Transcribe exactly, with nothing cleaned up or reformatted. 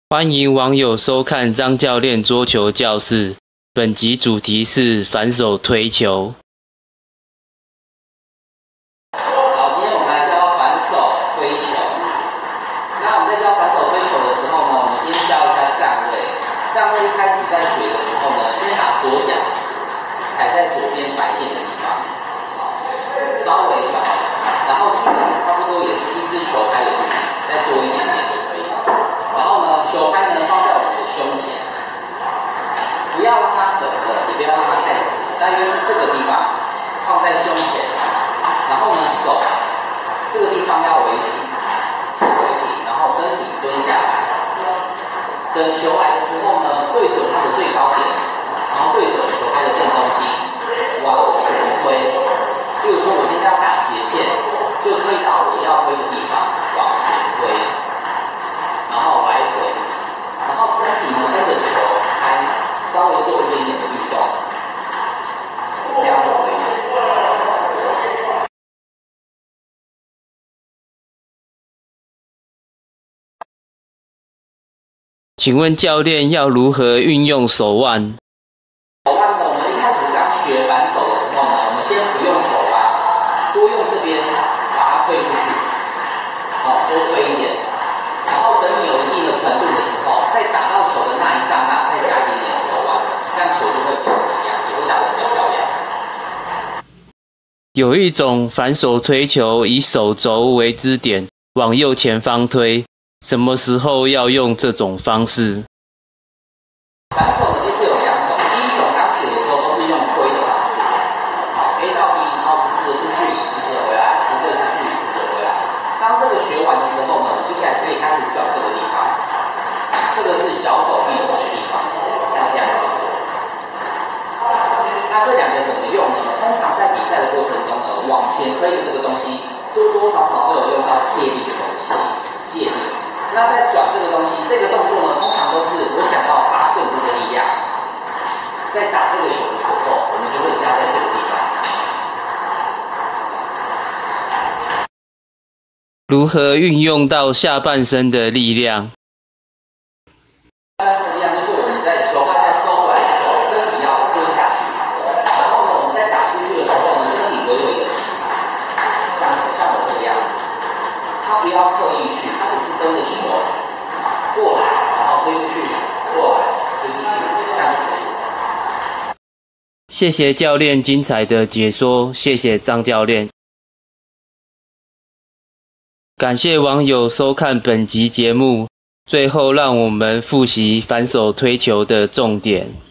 欢迎网友收看张教练桌球教室，本集主题是反手推球。 好，今天我们来教反手推球。那我们在教反手推球的时候呢，我们先教一下站位。站位一开始在学的时候呢，先把左脚踩在左边白线的地方，好，稍微转，然后距离差不多也是一支球拍的距离，再多一点点就可以了。然后呢，球拍呢放在我们的胸前，不要让它横的，也不要让它太直，大约是这个地方放在胸前。然后呢，手这个地方要微平，微平，然后身体蹲下来。等球来的时候呢，对准它的最高点，然后对准球拍的正中心，往前推。比如说我现在要打斜线，就推到我要推的地方，往前推，然后来回，然后身体呢跟着球拍稍微做一点点的律动，这样就可以了。 请问教练要如何运用手腕？ 手腕呢，我们一开始刚学反手的时候呢，我们先不用手腕，多用这边把它推出去，好，多推一点。然后等你有一定的程度的时候，在打到球的那一刹那，再加一点点手腕，这样球就会不一样，也会打得比较漂亮。 有一种反手推球以手肘为支点，往右前方推。什么时候要用这种方式？ 反手呢，其实有两种。第一种刚学的时候都是用推的方式，好 ，A 到 B， 然后直直的出去，直直的回来，直直的出去，直直的回来。当这个学完的时候呢，接下来可以开始转这个地方，这个是小手臂转的地方，像这样子。那这两个怎么用呢？通常在比赛的过程中呢，往前推的这个东西，多多少少都有用到借力的东西，借力。那在转这个东西，这个动作呢，通常都是我想要发更多的力量，在打这个球的时候，我们就会加在这个地方。 如何运用到下半身的力量？ 下半身的力量就是我们在球拍在收回来的时候，身体要蹲下去，然后呢，我们在打出去的时候呢，身体微微的起，像像我这个样子，他不要刻意去，他只是跟着球过来，然后推出去，过来，推出去，这样就可以了。 谢谢教练精彩的解说，谢谢张教练。感谢网友收看本集节目。最后，让我们复习反手推球的重点。